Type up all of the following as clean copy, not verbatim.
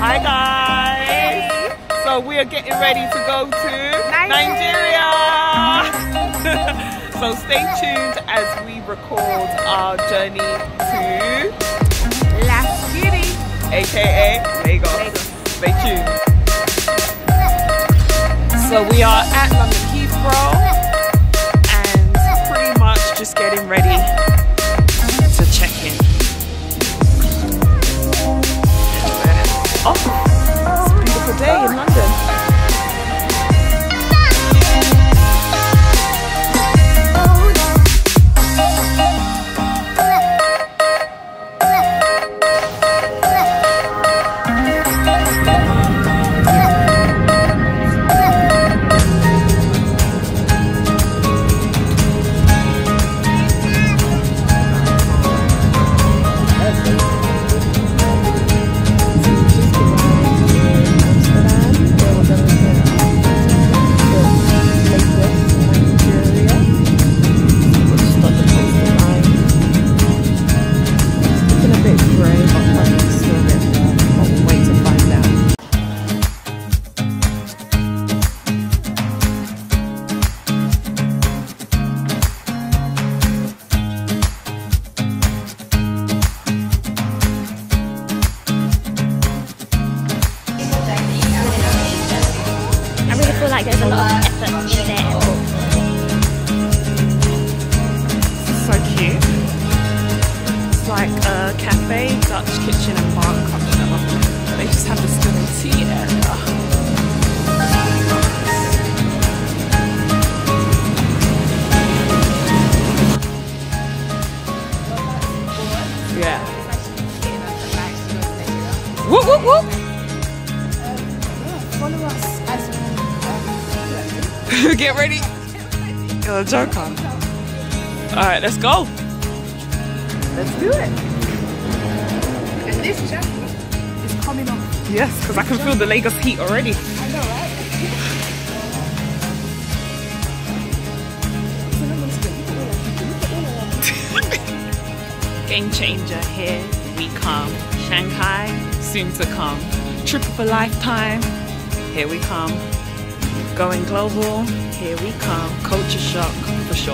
Hi guys! So we are getting ready to go to Nigeria! So stay tuned as we record our journey to Lasgidi, aka Lagos. Stay tuned. So we are at London Heathrow and pretty much just getting ready to check in. Oh, it's a beautiful day in London. There's a lot of effort in there. So cute. It's like a cafe, Dutch kitchen and bar and cocktail. They just have this little tea area. Yeah. Whoop whoop whoop! Follow us. Get ready. You're a joker. Alright, let's go. Let's do it. And this jacket is coming off. Yes, because I can feel the Lagos heat already. I know, right? Game changer, here we come. Shanghai, soon to come. Trip of a lifetime, here we come. Going global, here we come. Culture shock for sure.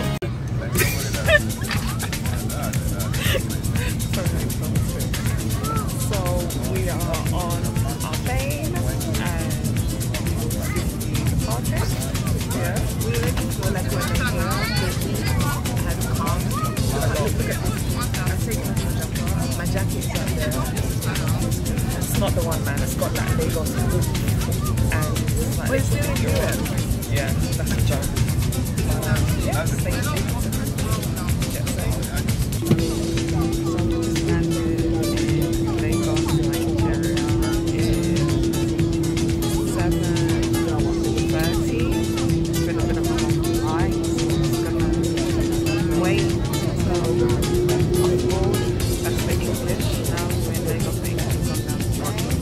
So we are on our plane and departed. Yeah, we're ready for like when the heat has come. My jacket's up there. It's not the one, man. It's got that Lagos hood. And like, wait, still in Europe? Yeah, that's a joke. Yeah, same thing. Just landed in Lagos, Nigeria in 7:30. It's been a bit of a long flight. It's gonna wait until on board. That's the English. Now we're in Lagos, the English come down the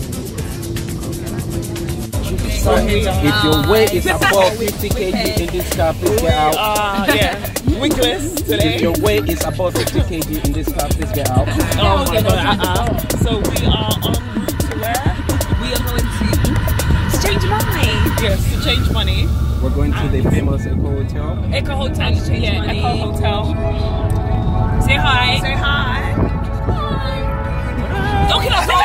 So if your weight is above 50 kg in this car, please get out. Yeah, wingless today. If your weight is above 50 kg in this car, please get out. Oh my god. So we are en route to where? We are going to change money. Yes, to change money. We're going to the famous Echo Hotel. Echo Hotel, yeah, Echo Hotel. Say hi. Say hi. Don't kill us.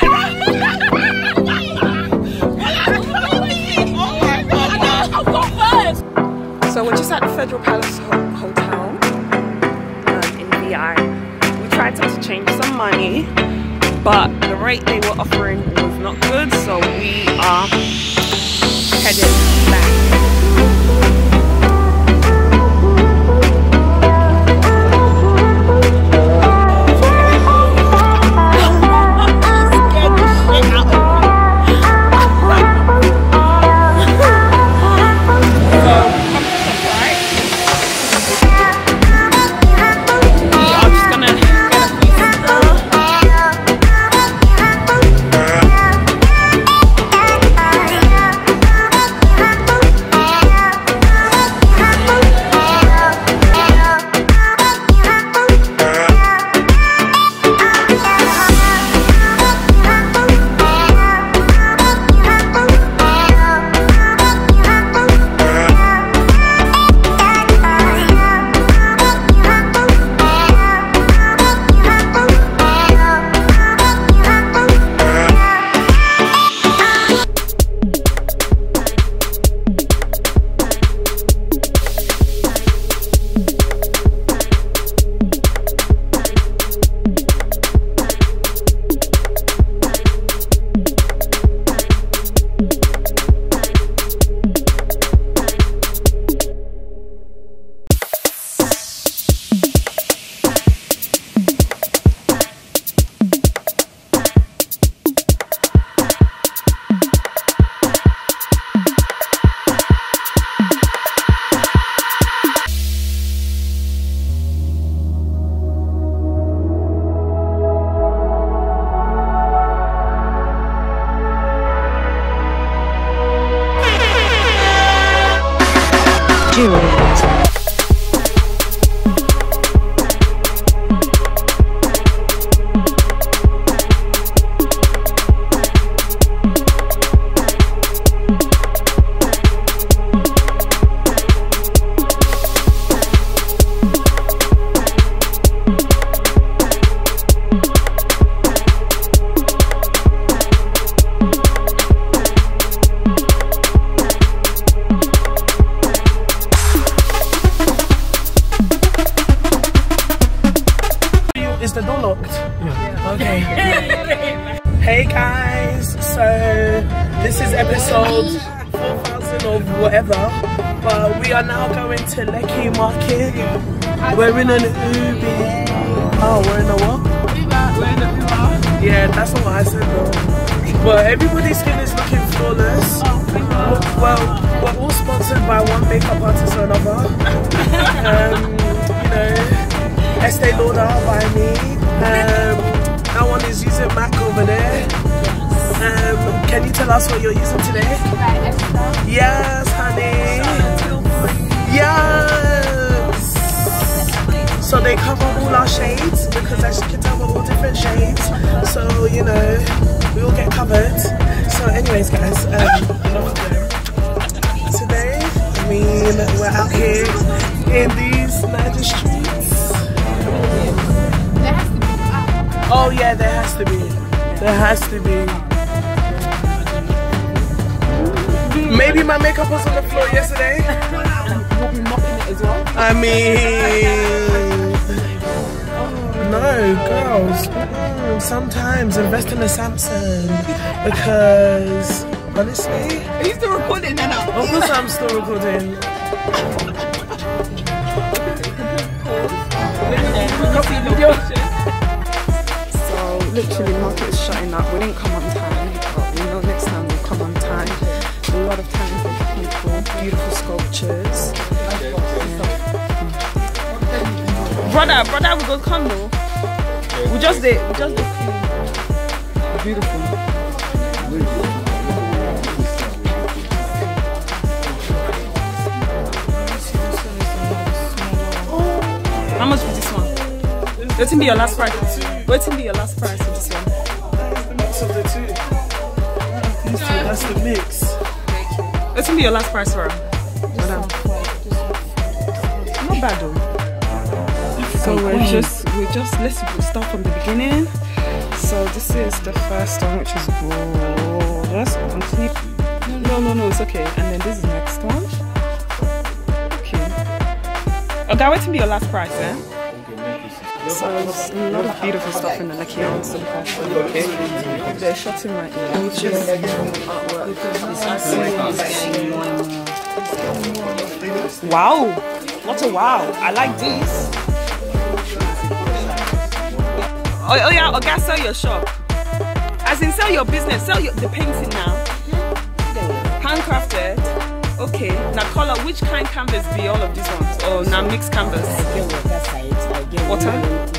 So we're just at the Federal Palace Hotel in VI. We tried to change some money, but the rate they were offering was not good, so we are headed back. Period. Is the door locked? Yeah. Okay. Hey guys, so this is episode 4000 or whatever, but we are now going to Lekki Market. We're in an Uber. Oh, we're in a what? We're in an Uber. Yeah, that's not what I said though. But everybody's skin is looking flawless. Well, we're all sponsored by one makeup artist or another. You know, Estee Lauder by me. That one is using MAC over there. Can you tell us what you're using today? Yes, honey. Yes. So they cover all our shades because as you can tell we're all different shades. So you know we all get covered. So anyways, guys, today we're out here in these Niger streets. Oh yeah, there has to be. There has to be. Maybe my makeup was on the floor yesterday. You'll be mopping it as well. I mean, no, girls. Sometimes invest in a Samsung because honestly. Are you still recording now? Of course, I'm still recording. Literally, market is shutting up. We didn't come on time, but we know next time we'll come on time. A lot of talented people, beautiful sculptures. Yeah. Brother, we go come though. We just did beautiful. How much for this one? Let me be your last price. Wait till be your last price for this one. That's the mix of the two. These two, that's the mix. Wait till be your last price for her. Not bad though. So let's start from the beginning. So this is the first one, which is gorgeous. No, it's okay. And then this is the next one. Okay. Okay, wait till be your last price, eh? So there's a lot of beautiful stuff in the Lekki Market. Okay, they're shutting right now. Which is wow! What a wow! I like these. Oh yeah, okay, sell your shop. As in sell your business, sell the painting now. Handcrafted. Okay, now color, which kind canvas be all of these ones? Or now mixed canvas? Water?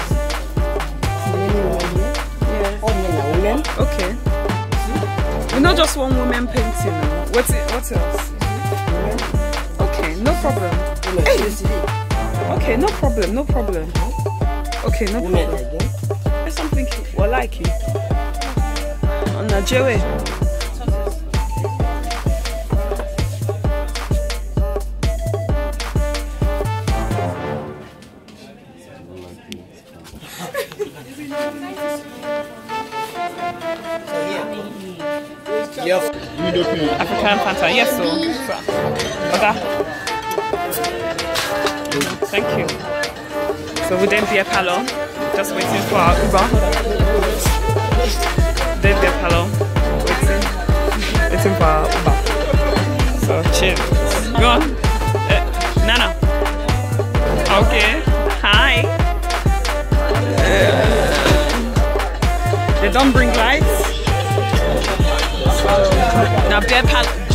Yeah. Okay. We're not just one woman painting now. What else? Okay, no problem. Hey. Okay, no problem. Okay, no problem. There's something I like it. On Nigeria. Yes. African Fanta, yes, so. Okay. Thank you. So we then be a palo, just waiting for our Uber. Then be a palo, waiting for our Uber. So cheers. Go on. Nana. Okay. Hi. They don't bring lights. Now beer